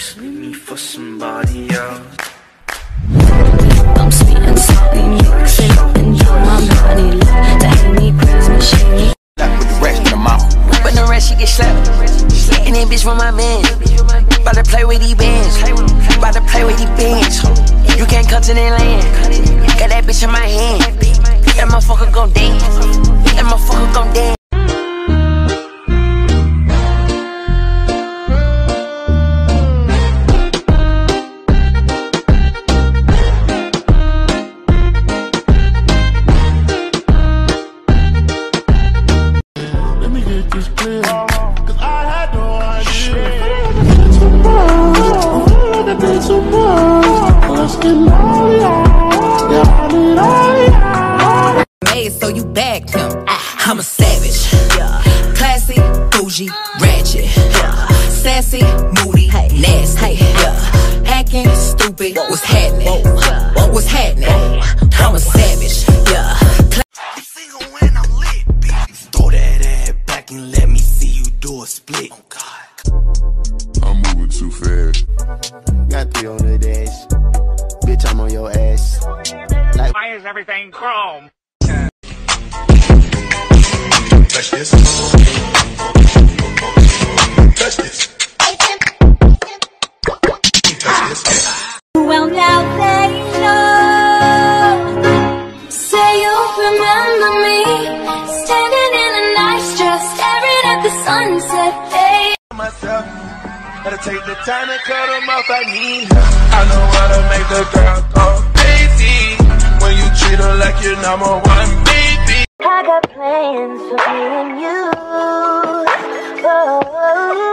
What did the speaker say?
just leave me for somebody else. I'm spitting something mixing up and down my body. To hate me, praise me, shame me. With the rest in the mouth. When the rest she get slapped. And then bitch from my man. About to play with these bands. About to play with these bands. You can't come to that land. Got that bitch in my hand. That motherfucker gon' dance. That motherfucker gon' dance. So you bagged him. I'm a savage, classy, bougie, ratchet, sassy, moody, nasty, hacking, stupid. What's happening? What's happening? I'm a savage, I'm single when I'm lit, bitch. Throw that ass back and let me see you do a split. Oh God, I'm moving too fast. Got 3 on the dash. Bitch, I'm on your ass. Like, why is everything chrome? touch this. Touch this. Touch this. Well, now they know. Say you'll remember me. Standing in a nice dress, staring at the sunset. Hey. Myself, gotta take the time to cut them off. I need her. I know how to make the girl go crazy. When you treat her like you're number one, baby. I got plans for me and you. Oh.